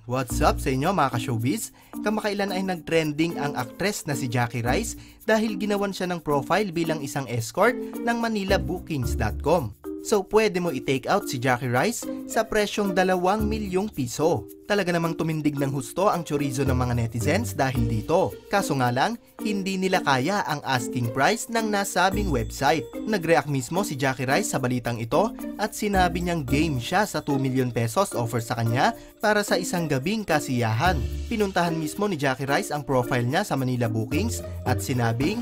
What's up sa inyo mga ka-showbiz? Kamakailan ay nag-trending ang aktres na si Jackie Rice dahil ginawan siya ng profile bilang isang escort ng ManilaBookings.com. So pwede mo i-take out si Jackie Rice sa presyong 2 milyong piso. Talaga namang tumindig ng husto ang chorizo ng mga netizens dahil dito. Kaso nga lang, hindi nila kaya ang asking price ng nasabing website. Nag-react mismo si Jackie Rice sa balitang ito at sinabi niyang game siya sa 2 million pesos offer sa kanya para sa isang gabing kasiyahan. Pinuntahan mismo ni Jackie Rice ang profile niya sa Manila Bookings at sinabing,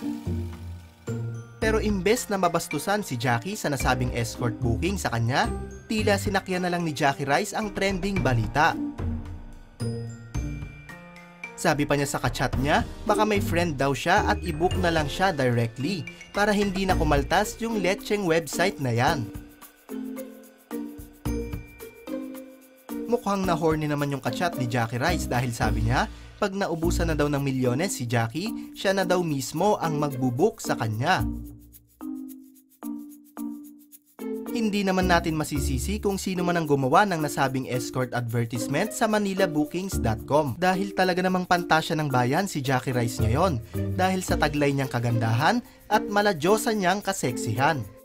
pero imbes na mabastusan si Jackie sa nasabing escort booking sa kanya, tila sinakyan na lang ni Jackie Rice ang trending balita. Sabi pa niya sa kachat niya, baka may friend daw siya at i-book na lang siya directly para hindi na kumaltas yung lecheng website na yan. Mukhang na-horny naman yung kachat ni Jackie Rice dahil sabi niya, pag naubusan na daw ng milyones si Jackie, siya na daw mismo ang magbubook sa kanya. Hindi naman natin masisisi kung sino man ang gumawa ng nasabing escort advertisement sa ManilaBookings.com dahil talaga namang pantasya ng bayan si Jackie Rice ngayon dahil sa taglay niyang kagandahan at maladyosa niyang kaseksihan.